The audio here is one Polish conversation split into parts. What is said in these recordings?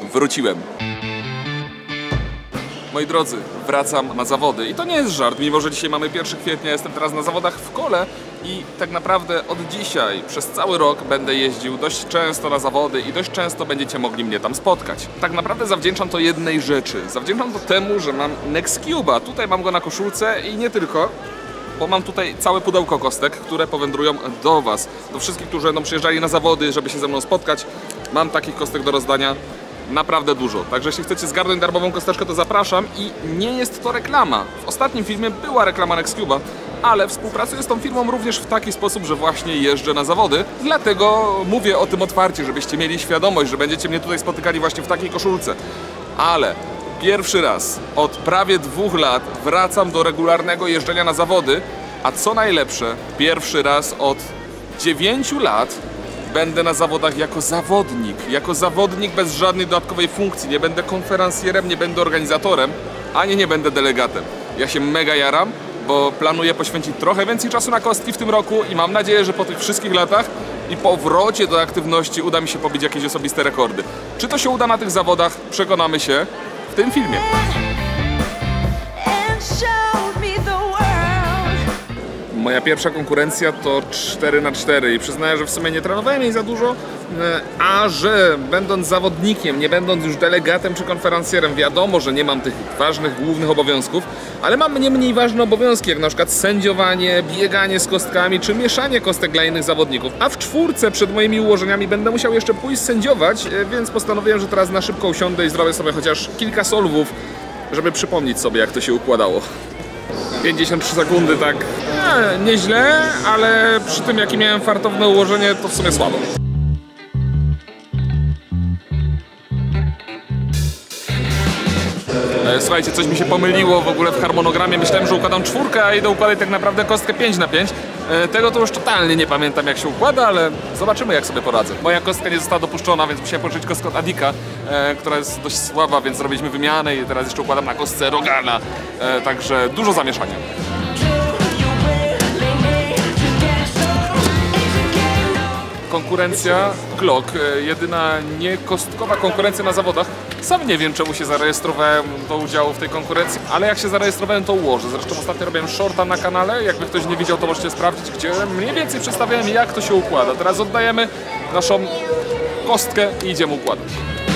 Wróciłem. Moi drodzy, wracam na zawody i to nie jest żart, mimo że dzisiaj mamy 1 kwietnia, jestem teraz na zawodach w kole i tak naprawdę od dzisiaj przez cały rok będę jeździł dość często na zawody i dość często będziecie mogli mnie tam spotkać. Tak naprawdę zawdzięczam to jednej rzeczy, zawdzięczam to temu, że mam Nexcube'a, tutaj mam go na koszulce i nie tylko, bo mam tutaj całe pudełko kostek, które powędrują do Was, do wszystkich, którzy będą przyjeżdżali na zawody, żeby się ze mną spotkać. Mam takich kostek do rozdania naprawdę dużo, także jeśli chcecie zgarnąć darmową kosteczkę, to zapraszam i nie jest to reklama. W ostatnim filmie była reklama Nexcube'a, ale współpracuję z tą firmą również w taki sposób, że właśnie jeżdżę na zawody, dlatego mówię o tym otwarcie, żebyście mieli świadomość, że będziecie mnie tutaj spotykali właśnie w takiej koszulce. Ale pierwszy raz od prawie 2 lat wracam do regularnego jeżdżenia na zawody, a co najlepsze, pierwszy raz od 9 lat będę na zawodach jako zawodnik bez żadnej dodatkowej funkcji, nie będę konferencjerem, nie będę organizatorem, ani nie będę delegatem. Ja się mega jaram, bo planuję poświęcić trochę więcej czasu na kostki w tym roku i mam nadzieję, że po tych wszystkich latach i powrocie do aktywności uda mi się pobić jakieś osobiste rekordy. Czy to się uda na tych zawodach? Przekonamy się w tym filmie. Moja pierwsza konkurencja to 4×4 i przyznaję, że w sumie nie trenowałem jej za dużo, a że będąc zawodnikiem, nie będąc już delegatem czy konferencjerem, wiadomo, że nie mam tych ważnych, głównych obowiązków, ale mam nie mniej ważne obowiązki, jak na przykład sędziowanie, bieganie z kostkami czy mieszanie kostek dla innych zawodników. A w 4 przed moimi ułożeniami będę musiał jeszcze pójść sędziować, więc postanowiłem, że teraz na szybko usiądę i zrobię sobie chociaż kilka solwów, żeby przypomnieć sobie, jak to się układało. 53 sekundy, tak nieźle, ale przy tym, jakie miałem fartowne ułożenie, to w sumie słabo. Słuchajcie, coś mi się pomyliło w ogóle w harmonogramie. Myślałem, że układam 4, a idę układać tak naprawdę kostkę 5×5. Tego to już totalnie nie pamiętam, jak się układa, ale zobaczymy, jak sobie poradzę. Moja kostka nie została dopuszczona, więc musiałem pożyczyć kostkę od Adika, która jest dość słaba, więc zrobiliśmy wymianę i teraz jeszcze układam na kostce Rogana. Także dużo zamieszania. Konkurencja Glock, jedyna niekostkowa konkurencja na zawodach. Sam nie wiem, czemu się zarejestrowałem do udziału w tej konkurencji, ale jak się zarejestrowałem, to ułożę. Zresztą ostatnio robiłem shorta na kanale, jakby ktoś nie widział, to możecie sprawdzić, gdzie mniej więcej przedstawiałem, jak to się układa. Teraz oddajemy naszą kostkę i idziemy układać.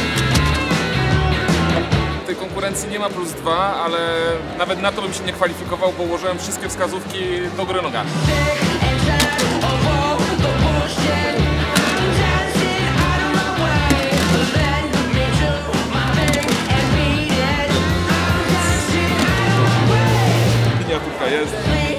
W tej konkurencji nie ma +2, ale nawet na to bym się nie kwalifikował, bo ułożyłem wszystkie wskazówki do góry nogami. Jest.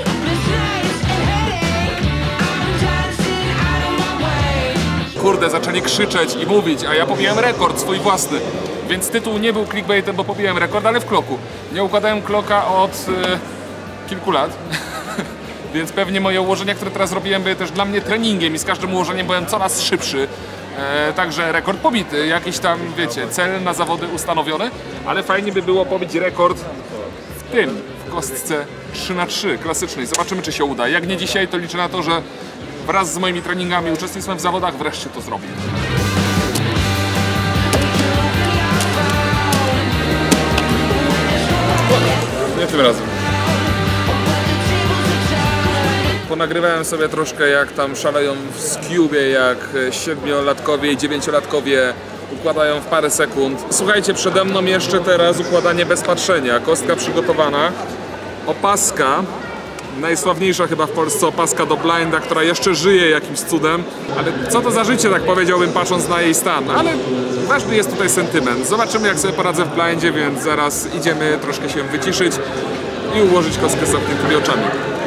Kurde, zaczęli krzyczeć i mówić, a ja pobiłem rekord swój własny. Więc tytuł nie był clickbaitem, bo pobiłem rekord, ale w kloku. Nie układałem kloka od kilku lat. Więc pewnie moje ułożenia, które teraz robiłem, były też dla mnie treningiem i z każdym ułożeniem byłem coraz szybszy. Także rekord pobity, jakiś tam, wiecie, cel na zawody ustanowiony, ale fajnie by było pobić rekord w tym. Kostce 3×3 klasycznej. Zobaczymy, czy się uda. Jak nie dzisiaj, to liczę na to, że wraz z moimi treningami, uczestnictwem w zawodach wreszcie to zrobię. Nie tym razem. Ponagrywałem sobie troszkę, jak tam szaleją w Scubie, jak 7-latkowie i 9-latkowie układają w parę sekund. Słuchajcie, przede mną jeszcze teraz układanie bez patrzenia. Kostka przygotowana. Opaska, najsławniejsza chyba w Polsce opaska do blinda, która jeszcze żyje jakimś cudem. Ale co to za życie, tak powiedziałbym, patrząc na jej stan. Ale ważny jest tutaj sentyment. Zobaczymy, jak sobie poradzę w blindzie, więc zaraz idziemy troszkę się wyciszyć i ułożyć kostkę z zamkniętymi oczami.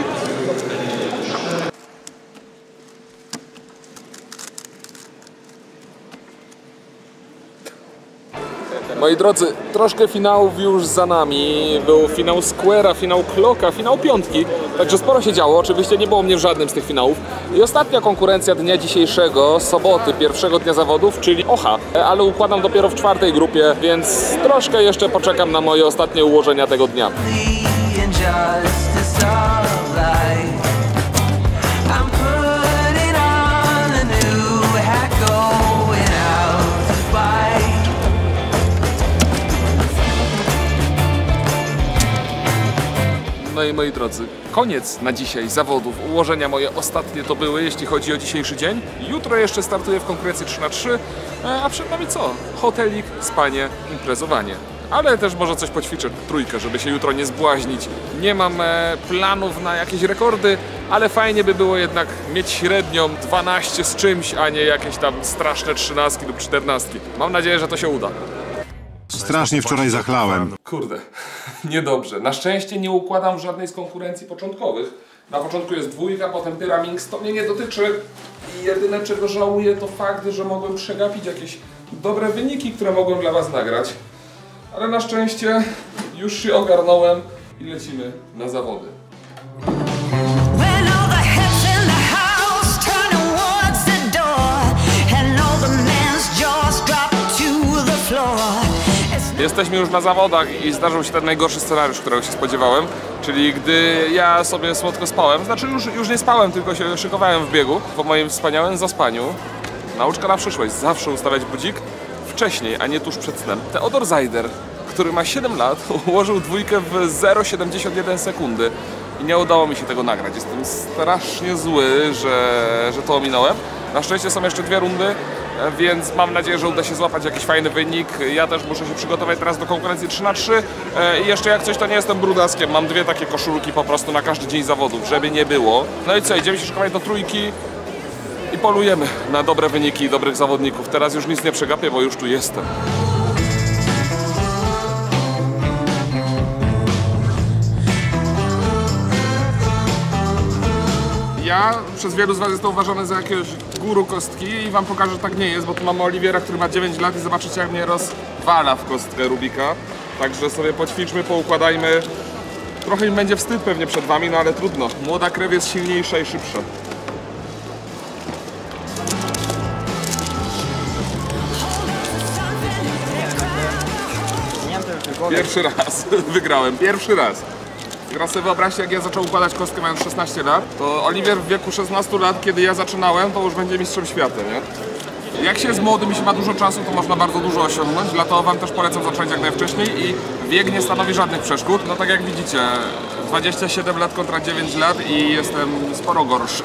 Moi drodzy, troszkę finałów już za nami. Był finał Square'a, finał Clocka, finał Piątki. Także sporo się działo. Oczywiście nie było mnie w żadnym z tych finałów. I ostatnia konkurencja dnia dzisiejszego, soboty, pierwszego dnia zawodów, czyli Ocha. Ale układam dopiero w 4. grupie, więc troszkę jeszcze poczekam na moje ostatnie ułożenia tego dnia. No i moi drodzy, koniec na dzisiaj zawodów. Ułożenia moje ostatnie to były, jeśli chodzi o dzisiejszy dzień. Jutro jeszcze startuję w konkurencji 3×3, a przed nami co? Hotelik, spanie, imprezowanie. Ale też może coś poćwiczę, trójkę, żeby się jutro nie zbłaźnić. Nie mam planów na jakieś rekordy, ale fajnie by było jednak mieć średnią 12 z czymś, a nie jakieś tam straszne 13 lub 14. Mam nadzieję, że to się uda. Strasznie wczoraj zachlałem. Kurde, niedobrze. Na szczęście nie układam w żadnej z konkurencji początkowych. Na początku jest dwójka, potem Pyraminx, to mnie nie dotyczy. I jedyne czego żałuję to fakt, że mogłem przegapić jakieś dobre wyniki, które mogłem dla was nagrać. Ale na szczęście już się ogarnąłem i lecimy na zawody. Jesteśmy już na zawodach i zdarzył się ten najgorszy scenariusz, którego się spodziewałem. Czyli gdy ja sobie słodko spałem, znaczy już nie spałem, tylko się szykowałem w biegu po moim wspaniałym zaspaniu. Nauczka na przyszłość, zawsze ustawiać budzik wcześniej, a nie tuż przed snem. Theodor Zajder, który ma 7 lat, ułożył dwójkę w 0,71 sekundy i nie udało mi się tego nagrać. Jestem strasznie zły, że to ominąłem. Na szczęście są jeszcze 2 rundy, więc mam nadzieję, że uda się złapać jakiś fajny wynik. Ja też muszę się przygotować teraz do konkurencji 3×3 i jeszcze jak coś, to nie jestem brudaskiem. Mam 2 takie koszulki po prostu na każdy dzień zawodów, żeby nie było. No i co, idziemy się szykować do trójki i polujemy na dobre wyniki i dobrych zawodników. Teraz już nic nie przegapię, bo już tu jestem. Ja przez wielu z was jestem uważany za jakiegoś guru kostki i wam pokażę, że tak nie jest, bo tu mamy Oliwiera, który ma 9 lat i zobaczycie, jak mnie rozwala w kostkę Rubika. Także sobie poćwiczmy, poukładajmy. Trochę im będzie wstyd pewnie przed wami, no ale trudno. Młoda krew jest silniejsza i szybsza. Pierwszy raz wygrałem, pierwszy raz. Teraz sobie wyobraźcie, jak ja zacząłem układać kostkę mając 16 lat, to Oliwier w wieku 16 lat, kiedy ja zaczynałem, to już będzie mistrzem świata, nie? Jak się jest młodym i się ma dużo czasu, to można bardzo dużo osiągnąć, dlatego wam też polecam zacząć jak najwcześniej i wiek nie stanowi żadnych przeszkód. No tak jak widzicie, 27 lat kontra 9 lat i jestem sporo gorszy.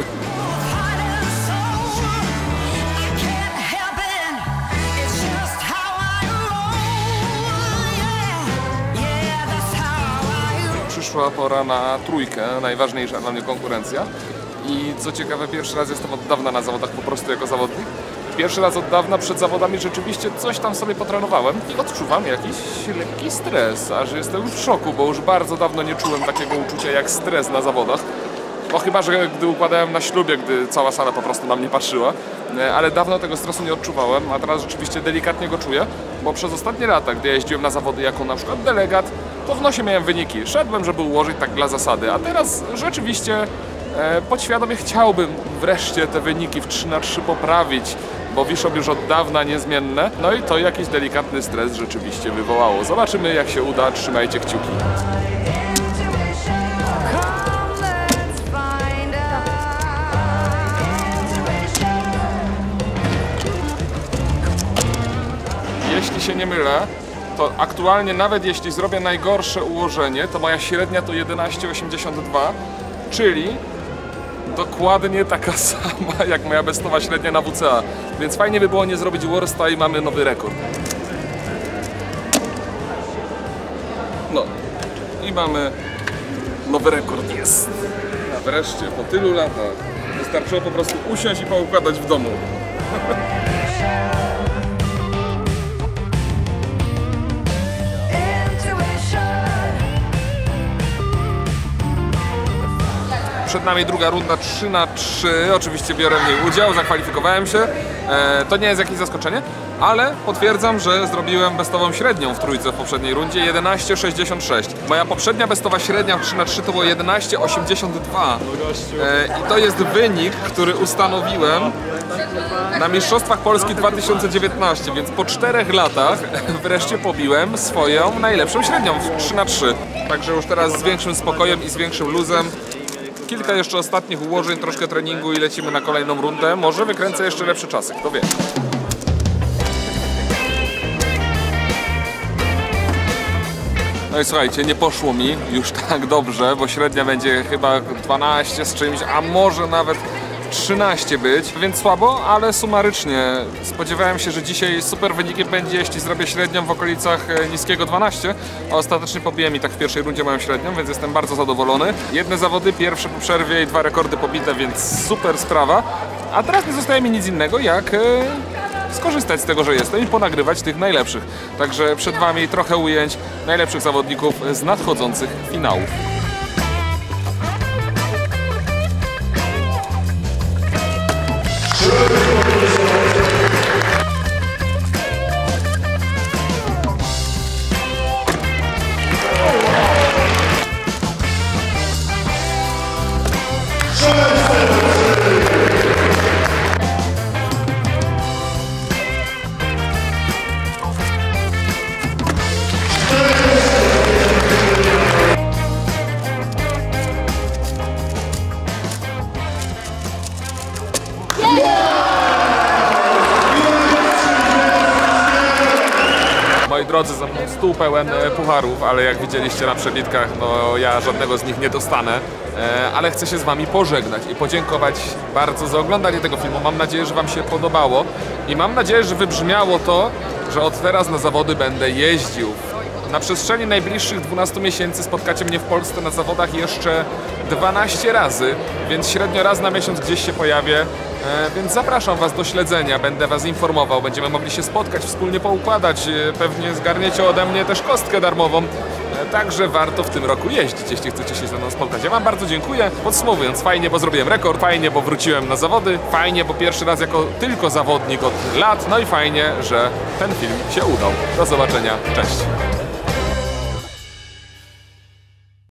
Przyszła pora na trójkę, najważniejsza dla mnie konkurencja. I co ciekawe, pierwszy raz jestem od dawna na zawodach po prostu jako zawodnik. Pierwszy raz od dawna przed zawodami rzeczywiście coś tam sobie potrenowałem i odczuwam jakiś lekki stres, aż jestem w szoku, bo już bardzo dawno nie czułem takiego uczucia jak stres na zawodach. No chyba, że gdy układałem na ślubie, gdy cała sala po prostu na mnie patrzyła, ale dawno tego stresu nie odczuwałem, a teraz rzeczywiście delikatnie go czuję, bo przez ostatnie lata, gdy jeździłem na zawody jako na przykład delegat, to w nosie miałem wyniki. Szedłem, żeby ułożyć tak dla zasady, a teraz rzeczywiście podświadomie chciałbym wreszcie te wyniki w 3×3 poprawić, bo wiszą już od dawna niezmienne, no i to jakiś delikatny stres rzeczywiście wywołało. Zobaczymy, jak się uda, trzymajcie kciuki. Jeśli się nie mylę, to aktualnie nawet jeśli zrobię najgorsze ułożenie, to moja średnia to 11,82, czyli dokładnie taka sama jak moja bestowa średnia na WCA. Więc fajnie by było nie zrobić worsta i mamy nowy rekord. No i mamy nowy rekord, jest. A wreszcie po tylu latach wystarczyło po prostu usiąść i poukładać w domu. Przed nami druga runda 3×3, oczywiście biorę w niej udział, zakwalifikowałem się. To nie jest jakieś zaskoczenie, ale potwierdzam, że zrobiłem bestową średnią w trójce w poprzedniej rundzie 11,66. Moja poprzednia bestowa średnia w 3×3 to było 11,82. I to jest wynik, który ustanowiłem na Mistrzostwach Polski 2019, więc po 4 latach wreszcie pobiłem swoją najlepszą średnią w 3×3. Także już teraz z większym spokojem i z większym luzem. Kilka jeszcze ostatnich ułożeń, troszkę treningu i lecimy na kolejną rundę. Może wykręcę jeszcze lepsze czasy, kto wie. No No i słuchajcie, nie poszło mi już tak dobrze, bo średnia będzie chyba 12 z czymś, a może nawet 13 być, więc słabo, ale sumarycznie spodziewałem się, że dzisiaj super wynikiem będzie, jeśli zrobię średnią w okolicach niskiego 12, a ostatecznie pobiłem i tak w pierwszej rundzie moją średnią, więc jestem bardzo zadowolony. Jedne zawody, pierwsze po przerwie i 2 rekordy pobite, więc super sprawa. A teraz nie zostaje mi nic innego jak skorzystać z tego, że jestem i ponagrywać tych najlepszych. Także przed Wami trochę ujęć najlepszych zawodników z nadchodzących finałów. Moi drodzy, za mną stół pełen pucharów, ale jak widzieliście na przebitkach, no ja żadnego z nich nie dostanę, ale chcę się z Wami pożegnać i podziękować bardzo za oglądanie tego filmu. Mam nadzieję, że Wam się podobało i mam nadzieję, że wybrzmiało to, że od teraz na zawody będę jeździł. Na przestrzeni najbliższych 12 miesięcy spotkacie mnie w Polsce na zawodach jeszcze 12 razy, więc średnio raz na miesiąc gdzieś się pojawię, więc zapraszam Was do śledzenia, będę Was informował, będziemy mogli się spotkać, wspólnie poukładać, pewnie zgarniecie ode mnie też kostkę darmową, także warto w tym roku jeździć, jeśli chcecie się ze mną spotkać. Ja Wam bardzo dziękuję. Podsumowując, fajnie, bo zrobiłem rekord, fajnie, bo wróciłem na zawody, fajnie, bo pierwszy raz jako tylko zawodnik od lat, no i fajnie, że ten film się udał. Do zobaczenia, cześć!